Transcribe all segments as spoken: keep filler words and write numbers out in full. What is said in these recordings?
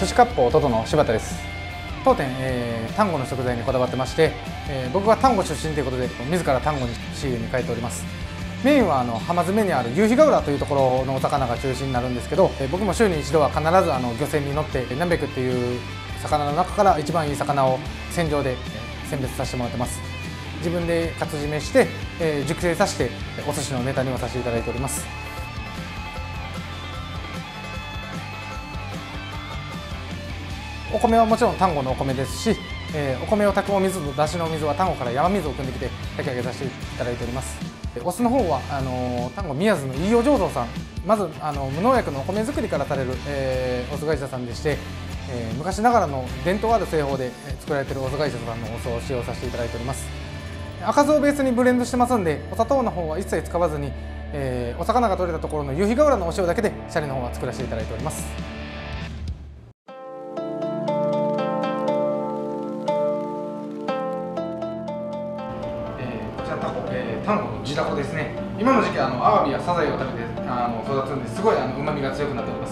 寿司割烹トトの柴田です。当店、えー、丹後の食材にこだわってまして、えー、僕は丹後出身ということで自ら丹後に仕入れに帰っております。メインはあの浜詰めにある夕日ヶ浦というところのお魚が中心になるんですけど、えー、僕も週に一度は必ずあの漁船に乗って南べくっていう魚の中から一番いい魚を船上で選別させてもらってます。自分で活締めして、えー、熟成させてお寿司のネタにもさせていただいております。お米はもちろん丹後のお米ですし、えー、お米を炊くお水とだしのお水は丹後から山水を汲んできて炊き上げさせていただいております。お酢の方はあの丹後宮津の飯尾醸造さん、まずあの無農薬のお米作りからされる、えー、お酢会社さんでして、えー、昔ながらの伝統ある製法で作られているお酢会社さんのお酢を使用させていただいております。赤酢をベースにブレンドしてますんで、お砂糖の方は一切使わずに、えー、お魚が取れたところの夕日ヶ浦のお塩だけでシャリの方は作らせていただいております。丹後の地ダコですね。今の時期あのアワビやサザエを食べてあの育つんですごいあの旨味が強くなっております。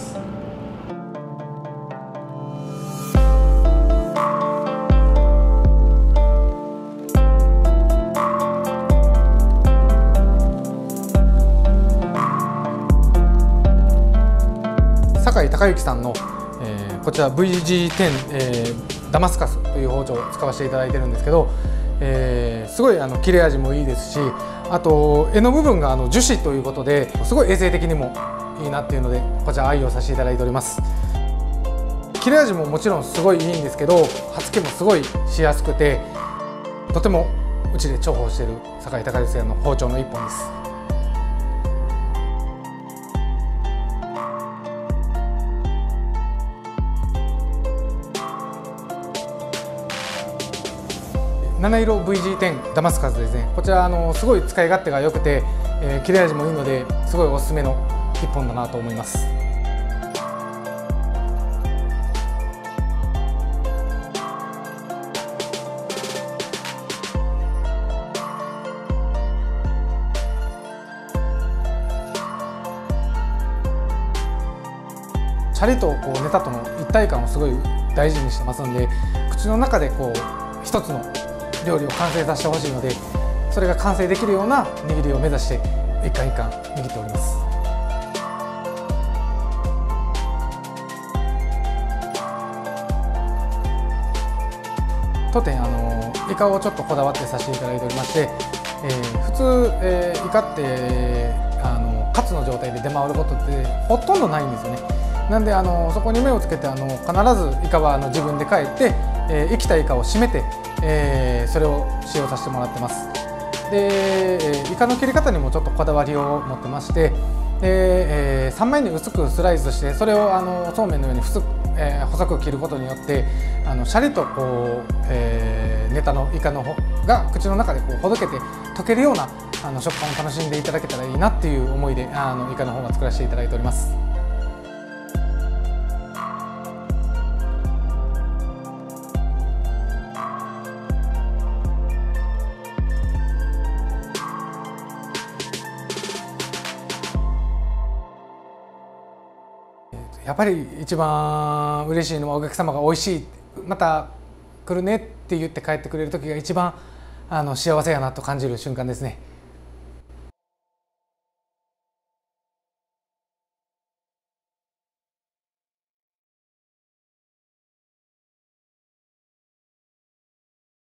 酒井隆之さんの、えー、こちら ブイジーテン、えー、ダマスカスという包丁を使わせていただいてるんですけど、えー、すごいあの切れ味もいいですし、あと柄の部分があの樹脂ということですごい衛生的にもいいなっていうのでこちら愛用させていただいております。切れ味ももちろんすごいいいんですけど、刃付けもすごいしやすくてとてもうちで重宝している酒井隆之さんの包丁の一本です。七色 ブイジーテン ダマスカスですね。こちらあのすごい使い勝手が良くて、えー、切れ味もいいのですごいおすすめの一本だなと思います。シャリとこうネタとの一体感をすごい大事にしてますので、口の中でこう一つの料理を完成させてほしいので、それが完成できるような握りを目指して一貫一貫握っております。当店あのイカをちょっとこだわってさせていただいておりまして、えー、普通、えー、イカってあのカツの状態で出回ることってほとんどないんですよね。なんであのそこに目をつけてあの必ずイカはあの自分で帰って、えー、生きたイカを締めて、えー、それを使用させてもらってます。で、えー、イカの切り方にもちょっとこだわりを持ってまして、で、えー、さんまいに薄くスライスしてそれをあのそうめんのように細く、えー、細く切ることによってあのシャリとこう、えー、ネタのイカの方が口の中でこうほどけて溶けるようなあの食感を楽しんでいただけたらいいなっていう思いであのイカの方が作らせていただいております。やっぱり一番嬉しいのはお客様が美味しい、また来るねって言って帰ってくれる時が一番あの幸せやなと感じる瞬間ですね。